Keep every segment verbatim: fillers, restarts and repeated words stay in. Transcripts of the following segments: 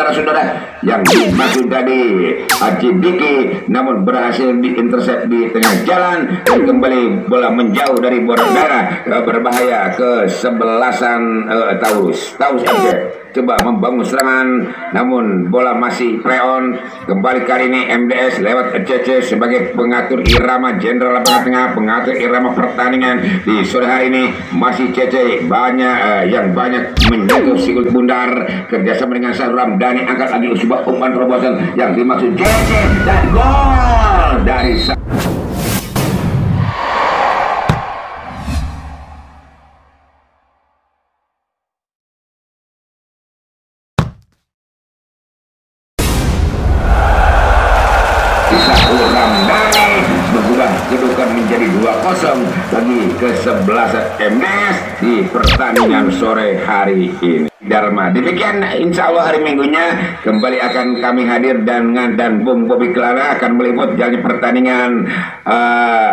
saudara-saudara yang dimaksud tadi Haji Diki, namun berhasil diintercept di tengah jalan dan kembali bola menjauh dari Borondara, berbahaya ke sebelasan uh, Taurus. Taurus F C coba membangun serangan, namun bola masih play-on. Kembali kali ini M D S lewat C C sebagai pengatur irama jenderal lapangan tengah, pengatur irama pertandingan di sore hari ini. Masih C C banyak uh, yang banyak menyentuh sikut bundar, kerjasama dengan Syahrul Ramdhani, angkat lagi sebuah umpan terobosan yang dimaksud C C dan gol dari Syahrul Ramdhani mengubah kedudukan menjadi dua kosong bagi kesebelasan M D S di pertandingan sore hari ini. Dharma. Demikian insya Allah hari minggunya kembali akan kami hadir dan dan Bung Bobby Kelana akan meliput jalannya pertandingan uh,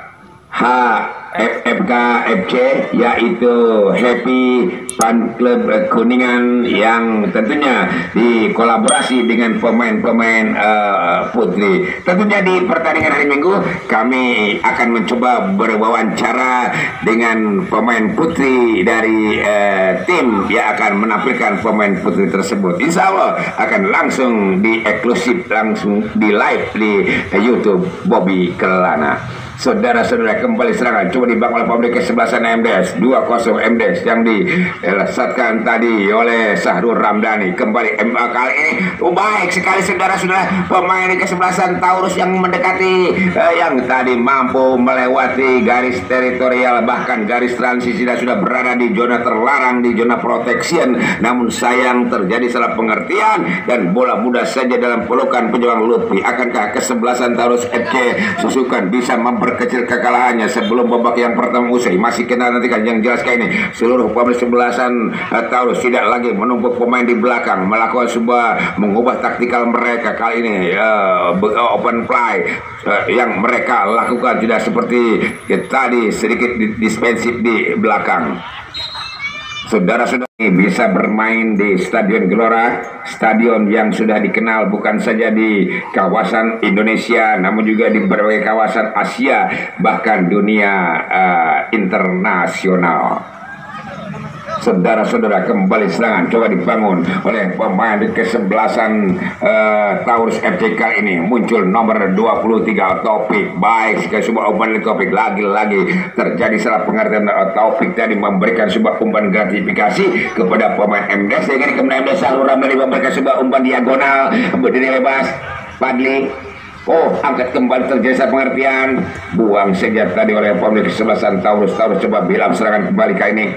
H F F K F C, yaitu Happy Fan Club Kuningan, yang tentunya dikolaborasi dengan pemain-pemain uh, putri. Tentunya di pertandingan hari Minggu kami akan mencoba berwawancara dengan pemain putri dari uh, tim yang akan menampilkan pemain putri tersebut. Insya Allah akan langsung di eksklusif, langsung di live di uh, YouTube Bobby Kelana. Saudara-saudara, kembali serangan coba dibangun oleh pemilik kesebelasan M D S, dua kosong M D S yang dilesatkan tadi oleh Syahrul Ramdhani. Kembali M A kali ini oh, baik sekali saudara-saudara, pemain kesebelasan Taurus yang mendekati eh, yang tadi mampu melewati garis teritorial, bahkan garis transisi, dan sudah berada di zona terlarang, di zona protection. Namun sayang terjadi salah pengertian dan bola mudah saja dalam pelukan penyerang Lutfi. Akankah kesebelasan Taurus F C Susukan bisa memper kecil kekalahannya sebelum babak yang pertama usai? Masih kita nantikan. Yang jelas kayak ini seluruh pemain sebelasan uh, Taurus tidak lagi menumpuk pemain di belakang, melakukan sebuah mengubah taktikal mereka kali ini, uh, open play uh, yang mereka lakukan tidak seperti ya, tadi sedikit dispensif di belakang. Saudara-saudara bisa bermain di Stadion Gelora, stadion yang sudah dikenal bukan saja di kawasan Indonesia, namun juga di berbagai kawasan Asia, bahkan dunia uh, internasional. Saudara-saudara, kembali serangan coba dibangun oleh pemain di kesebelasan uh, Taurus F C kali ini. Muncul nomor dua puluh tiga Taufik. Baik sekali sebuah umpan dari Taufik. Lagi-lagi terjadi salah pengertian. uh, Taufik tadi memberikan sebuah umpan gratifikasi kepada pemain M D S. Jadi kemudian M D S Syahrul Ramdhani memberikan sebuah umpan diagonal berdiri bebas. Fadli, oh, angkat kembali, terjadi salah pengertian. Buang saja tadi oleh pemain kesebelasan Taurus. Taurus coba bilang serangan kembali kali ini.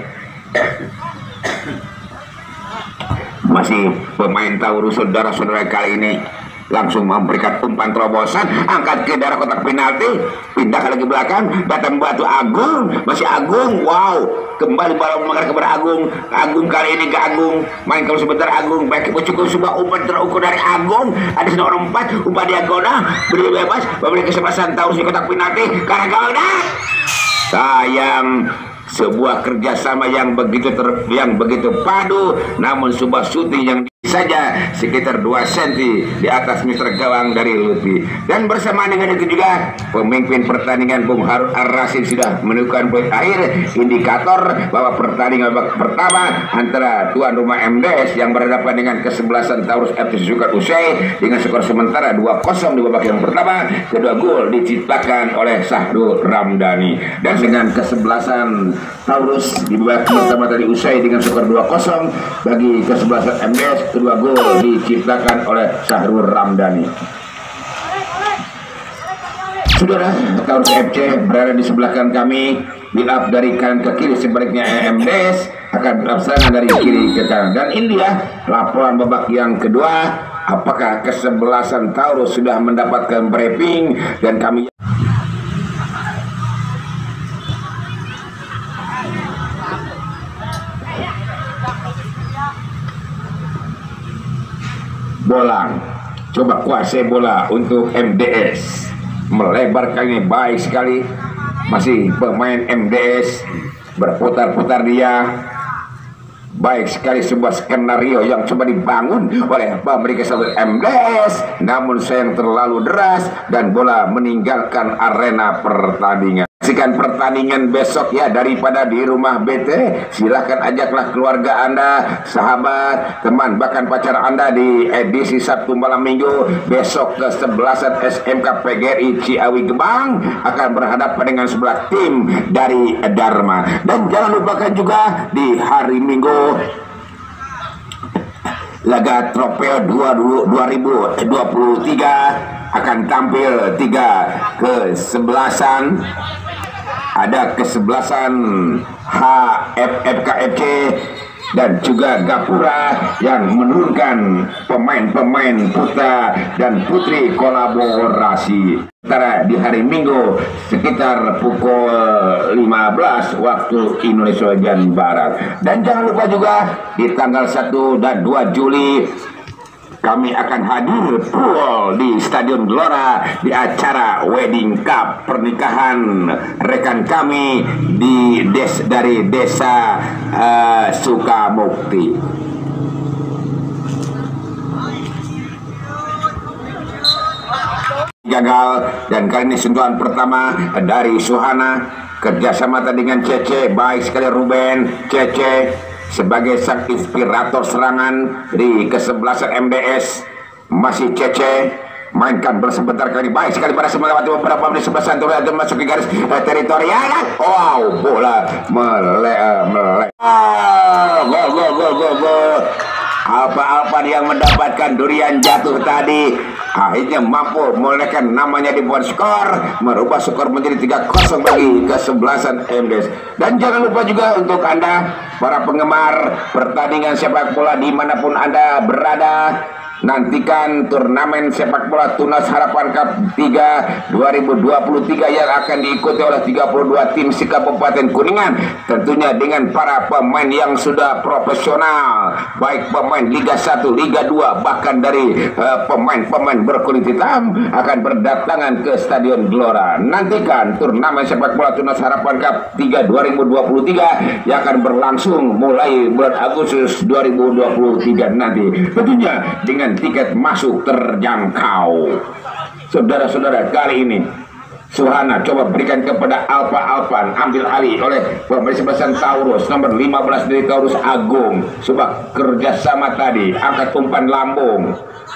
Masih pemain Taurus, saudara-saudara, kali ini langsung memberikan umpan terobosan, angkat ke daerah kotak penalti, pindah lagi belakang, datang batu Agung, masih Agung, wow, kembali bola mengarah kepada Agung. Agung kali ini ke Agung, main kalau sebentar Agung, baik cukup sebuah umpan terukur dari Agung, ada nomor empat, umpan diagonal, beri bebas, memberi kesempatan Taurus di kotak penalti, karena gol. Sayang, sebuah kerjasama yang begitu ter, yang begitu padu, namun sebuah syuting yang saja sekitar dua sentimeter di atas mister gawang dari Lutfi. Dan bersamaan dengan itu juga pemimpin pertandingan Bung Harun Ar-Rasyid sudah menentukan poin akhir, indikator bahwa pertandingan babak pertama antara tuan rumah M D S yang berhadapan dengan kesebelasan Taurus F C Susukan usai dengan skor sementara dua kosong di babak yang pertama. Kedua gol diciptakan oleh Syahrul Ramdhani, dan dengan kesebelasan Taurus di babak pertama tadi usai dengan skor dua kosong bagi kesebelasan M D S, kedua gol diciptakan oleh Syahrul Ramdhani. Saudara, Taurus F C berada di sebelah kanan kami, build up dari kanan ke kiri, sebaliknya M D S akan berserangan dari kiri ke kanan. Dan ini dia laporan babak yang kedua. Apakah kesebelasan Taurus sudah mendapatkan briefing, dan kami Bolang coba kuasai bola untuk M D S, melebarkannya baik sekali. Masih pemain M D S berputar-putar dia, Baik sekali sebuah skenario yang coba dibangun oleh pemberi kesalahan M D S, namun sayang terlalu deras dan bola meninggalkan arena pertandingan. Saksikan pertandingan besok ya daripada di rumah B T. Silahkan ajaklah keluarga Anda, sahabat, teman, bahkan pacar Anda di edisi Sabtu malam Minggu besok kesebelasan S M K P G R I Ciawi Gebang akan berhadapan dengan sebelah tim dari Dharma. Dan jangan lupakan juga di hari Minggu laga Trofeo dua ribu dua puluh tiga akan tampil tiga kesebelasan. Ada kesebelasan H F F K F C dan juga Gapura yang menurunkan pemain-pemain putra dan putri kolaborasi. Sementara di hari Minggu sekitar pukul lima belas waktu Indonesia bagian Barat. Dan jangan lupa juga di tanggal satu dan dua Juli kami akan hadir full di Stadion Gelora di acara Wedding Cup pernikahan rekan kami di des dari desa uh, Sukamukti. Gagal dan kali ini sentuhan pertama dari Suhana kerjasama tadi dengan Cece. Baik sekali Ruben Cece sebagai sang inspirator serangan di kesebelasan M D S. Masih Cece mainkan bersebentar kali baik sekali pada melewati beberapa menit sebelah santur dan masuk ke garis eh, teritorial. Wow, bola mele mele. Oh, gol gol gol gol gol. Alpa-Alpan yang mendapatkan durian jatuh tadi akhirnya mampu memulihkan namanya di buat skor, merubah skor menjadi tiga kosong bagi kesebelasan M D S. Dan jangan lupa juga untuk Anda para penggemar pertandingan sepak bola dimanapun Anda berada, nantikan turnamen sepak bola Tunas Harapan Cup tiga dua ribu dua puluh tiga yang akan diikuti oleh tiga puluh dua tim se-Kabupaten Kuningan, tentunya dengan para pemain yang sudah profesional, baik pemain Liga satu, Liga dua, bahkan dari pemain-pemain uh, berkulit hitam akan berdatangan ke Stadion Gelora. Nantikan turnamen sepak bola Tunas Harapan Cup tiga dua ribu dua puluh tiga yang akan berlangsung mulai bulan Agustus dua ribu dua puluh tiga nanti, tentunya dengan tiket masuk terjangkau. Saudara-saudara, kali ini Suhana coba berikan kepada Alpa Alpan, ambil alih oleh pemain sebelasan Taurus nomor lima belas dari Taurus Agung. Coba kerjasama tadi, angkat umpan lambung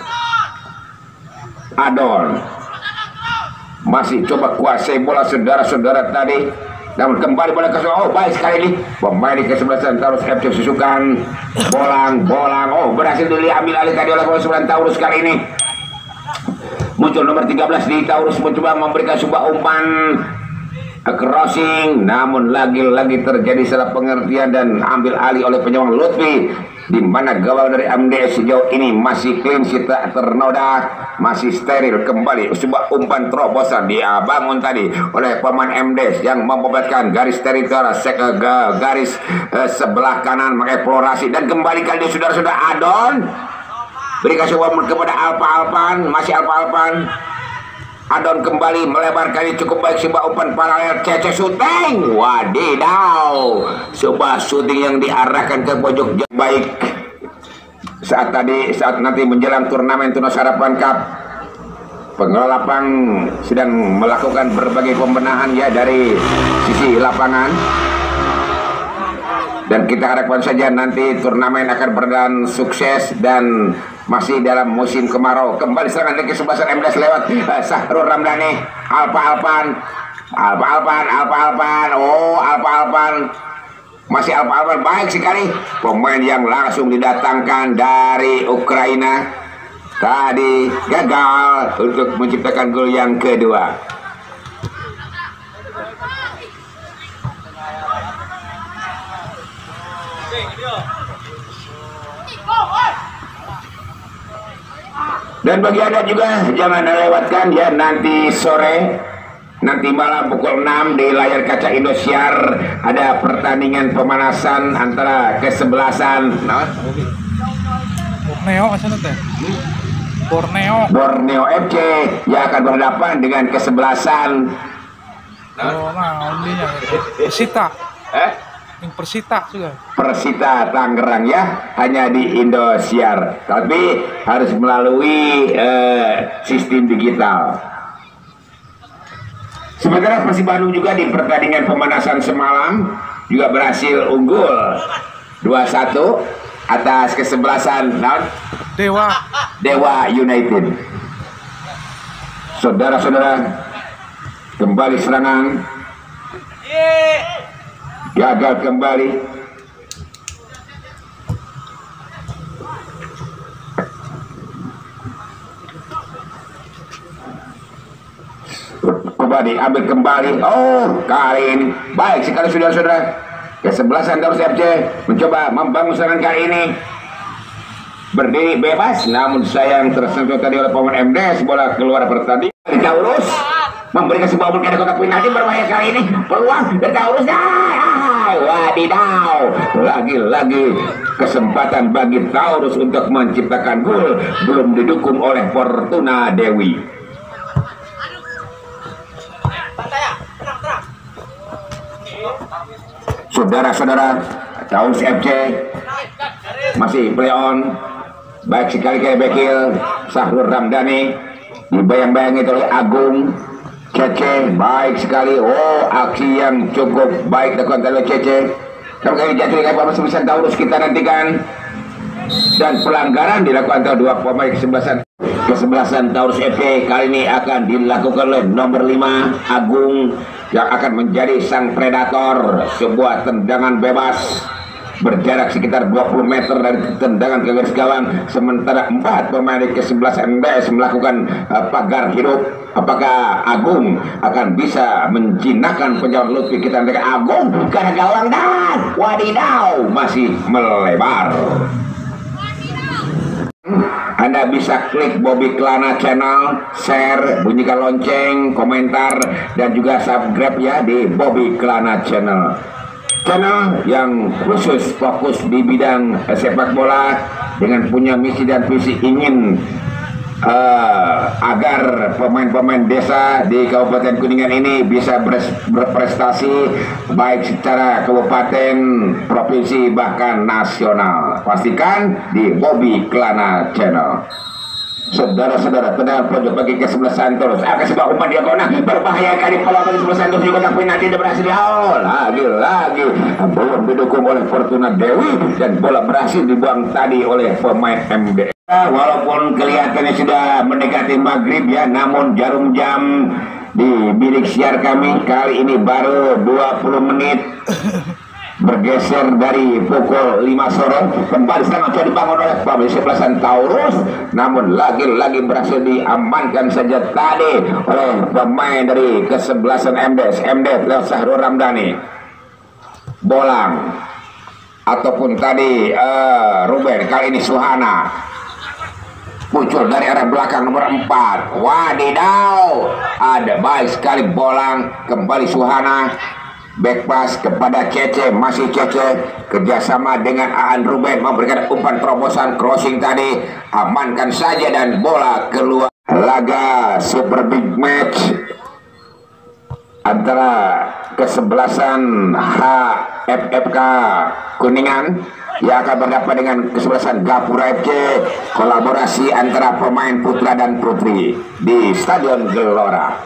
Adon masih coba kuasai bola saudara-saudara tadi, namun kembali pada kesel. Oh, baik sekali nih pemain di kesebelasan Taurus F C Susukan. Bolang, bolang. Oh, berhasil diambil alih tadi oleh pemain Taurus kali ini. Muncul nomor tiga belas di Taurus mencoba memberikan sebuah umpan crossing, namun lagi-lagi terjadi salah pengertian dan ambil alih oleh penyerang Lutfi, di mana gawang dari M D S sejauh ini masih clean sheet, tak ternoda, masih steril. Kembali sebuah umpan terobosan dia bangun tadi oleh pemain M D S yang memperbatkan garis teritorial garis eh, sebelah kanan mengeksplorasi, dan kembali kali ini saudara-saudara Adon berikan sebuah kepada Alpa Alpan, masih Alpa Alpan. Adon kembali melebarkan ini cukup baik, sebuah umpan paralel Cece syuting. Wadidaw, sebuah syuting yang diarahkan ke pojok baik saat tadi saat nanti menjelang turnamen Tunas Harapan Cup. Pengelola lapang sedang melakukan berbagai pembenahan ya dari sisi lapangan, dan kita harapkan saja nanti turnamen akan berjalan sukses dan masih dalam musim kemarau. Kembali serangan dari kesebelasan M D S lewat uh, Sahrul Ramdhani. Alpa Alpan, Alpa Alpan, Alpa Alpan. Oh, Alpa Alpan, masih Alpa Alpan. Baik sekali pemain yang langsung didatangkan dari Ukraina tadi gagal untuk menciptakan gol yang kedua. Dan bagi Anda juga jangan lewatkan ya nanti sore, nanti malam pukul enam di layar kaca Indosiar ada pertandingan pemanasan antara kesebelasan nah? Borneo asal teh. Borneo. Borneo F C yang akan berhadapan dengan kesebelasan Oh, nah, ondinya. Persita. Eh? Yang Persita juga. Persita Tangerang ya, hanya di Indosiar, tapi harus melalui uh, sistem digital. Sementara Persib Bandung juga di pertandingan pemanasan semalam juga berhasil unggul dua satu atas kesebelasan Dewa Dewa United. Saudara-saudara, kembali serangan, gagal kembali. Kembali ambil kembali. Oh, kali ini baik sekali saudara-saudara. Kesebelasan Taurus F C mencoba membangun serangan kali ini. Berdiri bebas, namun sayang tersentuh tadi oleh pemain M D S. Bola keluar pertandingan. Taurus memberikan sebuah umpan ke kotak penalti, berbahaya kali ini. Peluang dari Taurus. Ah, wadidaw. Lagi-lagi kesempatan bagi Taurus untuk menciptakan gol, belum didukung oleh Fortuna Dewi. Saudara-saudara, Taurus F C masih play on. Baik sekali kayak Bekil Sahrul Ramdhani, dibayang-bayangi oleh Agung Cece. Baik sekali. Oh, aksi yang cukup baik dilakukan oleh Cece. Kalau kali jatuh dengan pemain sebesar Taurus kita nantikan, dan pelanggaran dilakukan oleh dua pemain kesebelasan kesebelasan Taurus F C. Kali ini akan dilakukan oleh nomor lima Agung yang akan menjadi sang predator. Sebuah tendangan bebas berjarak sekitar dua puluh meter dari tendangan ke garis gawang, sementara empat pemain kesebelasan M D S melakukan uh, pagar hidup. Apakah Agung akan bisa menjinakkan penjawab Lutfi? Kita nantikan. Agung ke gawang dan wadidaw, masih melebar. Anda bisa klik Bobby Klana Channel, share, bunyikan lonceng, komentar, dan juga subscribe ya di Bobby Klana Channel. Channel yang khusus fokus di bidang sepak bola dengan punya misi dan visi ingin uh, agar pemain-pemain desa di Kabupaten Kuningan ini bisa berprestasi baik secara kabupaten, provinsi, bahkan nasional. Pastikan di Bobby Klana Channel. Saudara-saudara, tendangan pojok bagi kesebelasan Taurus. Akan sebuah umpan diagonal berbahaya kali peluang bagi kesebelasan Taurus juga, tapi nanti berhasil. Oh, lagi-lagi belum didukung oleh Fortuna Dewi, dan bola berhasil dibuang tadi oleh pemain M D S. Walaupun kelihatannya sudah mendekati maghrib ya, namun jarum jam di bilik siar kami kali ini baru dua puluh menit bergeser dari pukul lima sore. Kembali serangan coba dibangun oleh pemain kesebelasan Taurus, namun lagi-lagi berhasil diamankan saja tadi oleh pemain dari kesebelasan M D S. M D S Sahrul Ramdhani. Bolang ataupun tadi uh, Ruben, kali ini Suhana muncul dari arah belakang nomor empat. Wadidaw, ada baik sekali bolang, kembali Suhana. Back pass kepada Cece, masih Cece kerjasama dengan Aan Ruben memberikan umpan terobosan crossing tadi, amankan saja dan bola keluar. Laga super big match antara kesebelasan H F F K Kuningan yang akan berhadapan dengan kesebelasan Gapura F C, kolaborasi antara pemain putra dan putri di Stadion Gelora.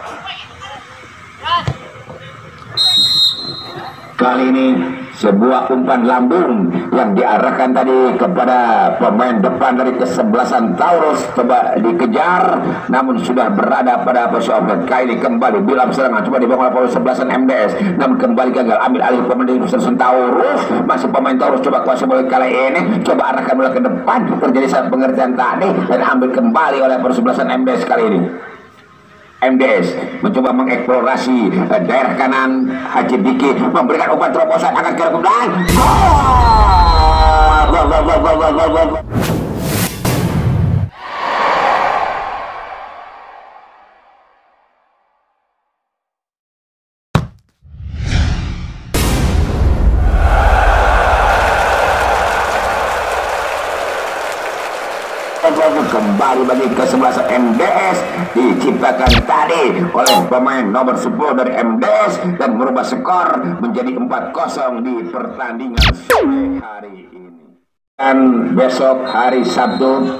Kali ini sebuah umpan lambung yang diarahkan tadi kepada pemain depan dari kesebelasan Taurus, coba dikejar namun sudah berada pada posisi offside. Kali ini kembali bilam serangan coba dibangun oleh kesebelasan M D S, namun kembali gagal. Ambil alih pemain dari kesebelasan Taurus, masih pemain Taurus coba kuasa bola kali ini, coba arahkan bola ke depan, terjadi saat pengertian tadi dan ambil kembali oleh kesebelasan M D S. Kali ini M D S mencoba mengeksplorasi uh, daerah kanan. Haji Diki memberikan umpan terobosan akan ke belakang. Gol! Gol, gol, gol, gol, gol, gol, gol. Gol, kembali bagi kesebelasan M D S, diciptakan tadi oleh pemain nomor sepuluh dari M D S dan merubah skor menjadi empat kosong di pertandingan sore hari ini. Dan besok hari Sabtu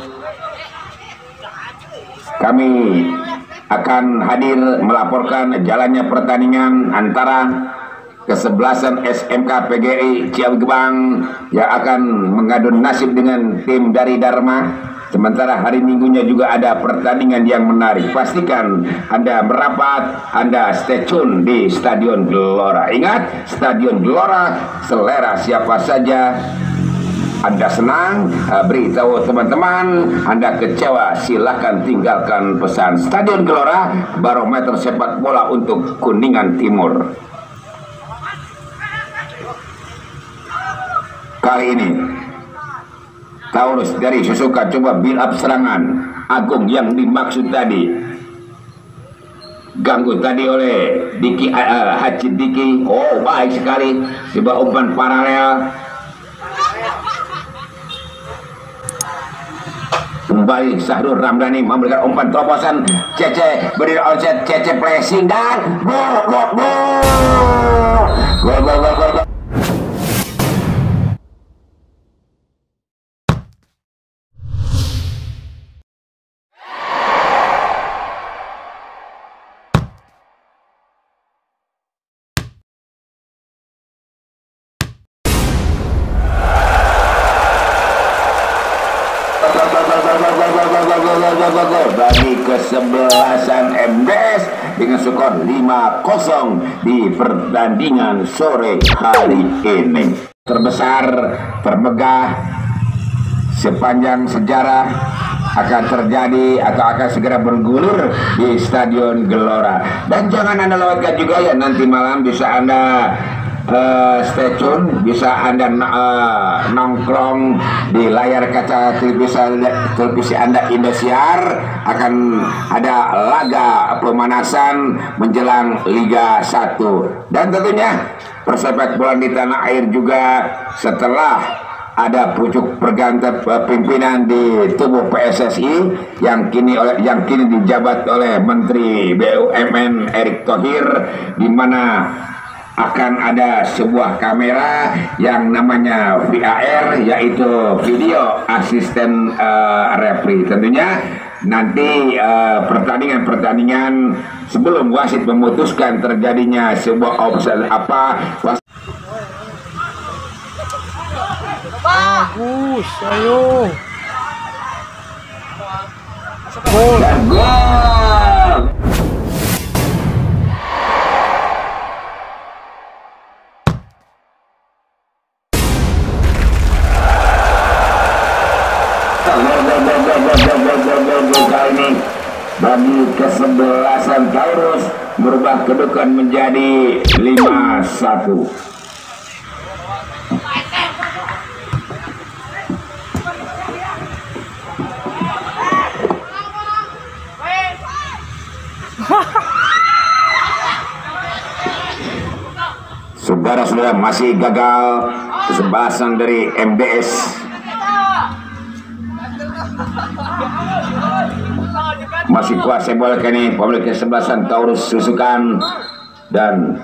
kami akan hadir melaporkan jalannya pertandingan antara kesebelasan S M K P G R I Ciawi Gebang yang akan mengadu nasib dengan tim dari Dharma. Sementara hari Minggunya juga ada pertandingan yang menarik. Pastikan Anda merapat, Anda stay tune di Stadion Gelora. Ingat, Stadion Gelora selera siapa saja. Anda senang, beritahu teman-teman. Anda kecewa, silakan tinggalkan pesan. Stadion Gelora, barometer sepak bola untuk Kuningan Timur. Kali ini Taurus dari Susuka coba build up serangan. Agung yang dimaksud tadi ganggu tadi oleh Diki uh, Haji Diki. Oh, baik sekali. Coba umpan paralel. Kembali Sahrul Ramdhani memberikan umpan terobosan. Cece berdiri onset, Cece pressing dan gol gol gol gol gol gol gol. Bagi kesebelasan M D S dengan skor lima kosong di pertandingan sore hari ini. Terbesar, termegah sepanjang sejarah akan terjadi atau akan segera bergulir di Stadion Gelora. Dan jangan Anda lewatkan juga ya, nanti malam bisa Anda Uh, stay tune, bisa Anda uh, nongkrong di layar kaca televisi, televisi Anda Indosiar. Akan ada laga pemanasan menjelang Liga satu. Dan tentunya persepak bola di tanah air juga setelah ada pucuk pergantian pimpinan di tubuh P S S I yang kini oleh yang kini dijabat oleh Menteri B U M N Erick Thohir, di mana akan ada sebuah kamera yang namanya V A R, yaitu video asisten uh, referee. Tentunya nanti pertandingan-pertandingan uh, sebelum wasit memutuskan terjadinya sebuah offside apa was bagus, ayo gol dan gol. Kali ini bagi kesebelasan Taurus merubah kedudukan menjadi lima satu. Saudara-saudara, masih gagal kesebelasan dari M D S. Masih kuasa bola kini pemilik kesebelasan Taurus Susukan, dan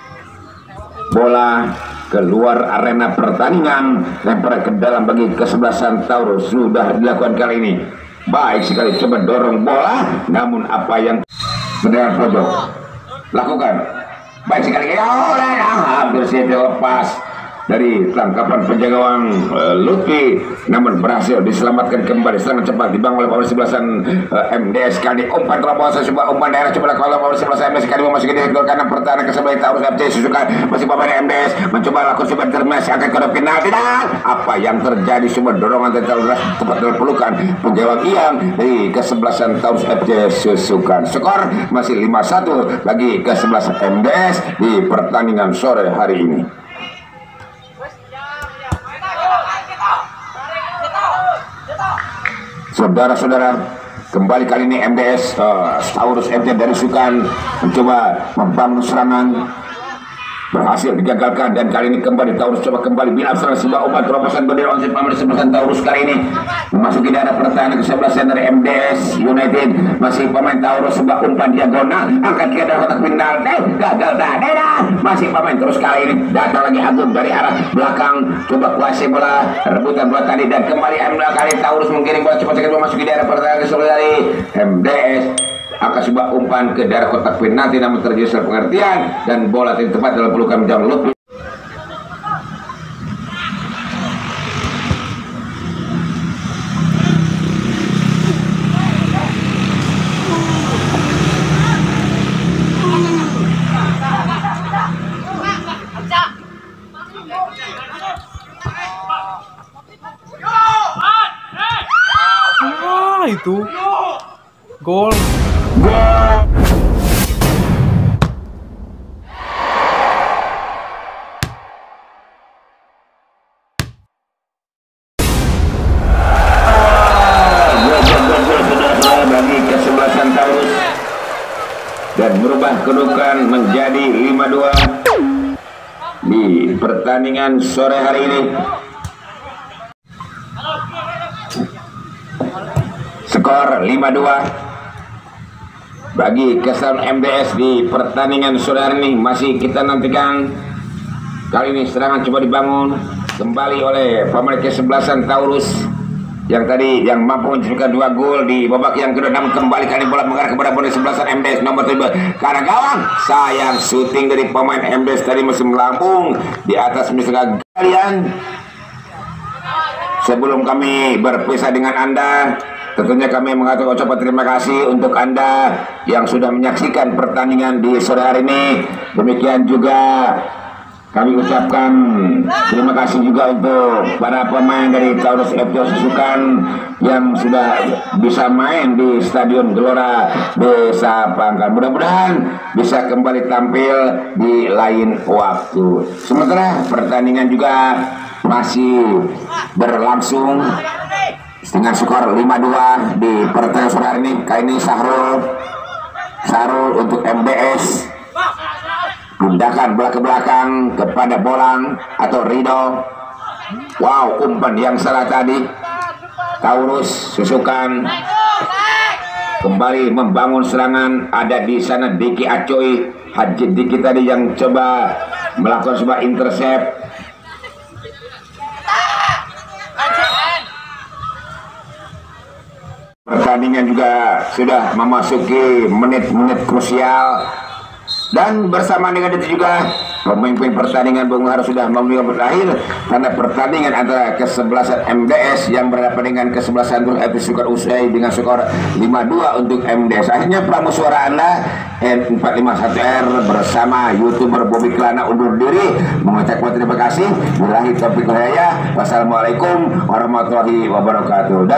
bola keluar arena pertandingan, lempar ke dalam bagi kesebelasan Taurus sudah dilakukan kali ini. Baik sekali, coba dorong bola, namun apa yang mendengar pojok lakukan baik sekali. Oh, hampir saja lepas dari tangkapan penjaga gawang uh, Lutfi, namun berhasil diselamatkan kembali. Serangan cepat dibangun oleh pemain sebelasan uh, M D S. Kali umpan terobosan, coba umpan daerah, coba kalau pemain sebelasan M D S kali memasuki di gol kanan pertahanan kesebelasan Taurus F C Susukan. Masih pemain M D S mencoba lakukan coba termas akan kode penalti, dan apa yang terjadi? Coba dorongan dari Taurus tepat dalam pelukan penjaga yang dari kesebelasan Taurus F C Susukan. Skor masih lima satu bagi kesebelasan M D S di pertandingan sore hari ini. Saudara-saudara, kembali kali ini M D S uh, Taurus F C dari Sukan mencoba membangun serangan. berhasil digagalkan, dan kali ini kembali Taurus coba kembali bilang serang sebuah umpan terobosan bendera oleh pemain kesebelasan Taurus kali ini memasuki daerah pertahanan kesebelasan dari M D S United. Masih pemain Taurus sebuah umpan diagonal angkat ke daerah kotak penalti, gagal daerah. Masih pemain terus kali ini datang lagi Agung dari arah belakang, coba kuasai bola, rebutan bola tadi, dan kembali M D S kali Taurus menggiring bola cepat sekali memasuki daerah pertahanan kesebelasan dari M D S. Angkat sebuah umpan ke daerah kotak penalti namun terjadi salah pengertian dan bola tidak tepat dalam pelukan jam lebih. Ah, itu gol. Bagi kesebelasan Taurus dan merubah kedudukan menjadi lima dua di pertandingan sore hari ini. Skor lima dua bagi kesebelasan M D S di pertandingan sore hari ini. Masih kita nantikan. Kali ini serangan coba dibangun kembali oleh pemain kesebelasan Taurus yang tadi yang mampu mencetak dua gol di babak yang kedua, namun kembali kali bola mengarah kepada pemain kesebelasan M D S nomor tiga karena gawang. Sayang syuting dari pemain M D S tadi masih melambung di atas misalnya kalian. Sebelum kami berpisah dengan Anda, tentunya kami mengatur ucapan terima kasih untuk Anda yang sudah menyaksikan pertandingan di sore hari ini. Demikian juga kami ucapkan terima kasih juga untuk para pemain dari Taurus F C Susukan yang sudah bisa main di Stadion Gelora Desa Pangkal. Mudah-mudahan bisa kembali tampil di lain waktu. Sementara pertandingan juga masih berlangsung dengan skor lima dua di pertandingan sore hari ini. Kali ini Sahrul Sahrul untuk M D S pindahkan bola ke belakang kepada Bolang atau Rido. Wow, umpan yang salah tadi. Taurus Susukan kembali membangun serangan. Ada di sana Diki Acoy, Haji Diki tadi yang coba melakukan sebuah intercept. Pertandingan juga sudah memasuki menit-menit krusial, dan bersama dengan itu juga pemimpin pertandingan Bung Harus sudah memulai berakhir karena pertandingan antara kesebelasan M D S yang berhadapan dengan kesebelasan F C Susukan usai dengan skor lima dua untuk M D S. Akhirnya pramusuara Anda N empat lima satu R bersama YouTuber Bobby Kelana undur diri mengucapkan terima kasih. Billahi taufiq wal hidayah. Wassalamualaikum warahmatullahi wabarakatuh. Dan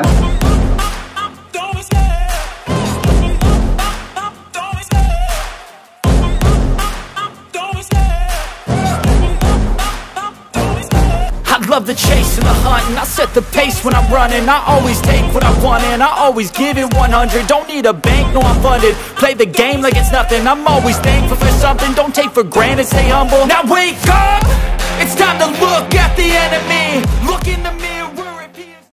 love the chase and the hunt, and I set the pace when I'm running. I always take what I want and I always give it one hundred. Don't need a bank, no I'm funded. Play the game like it's nothing. I'm always thankful for something. Don't take for granted, stay humble. Now wake up, it's time to look at the enemy. Look in the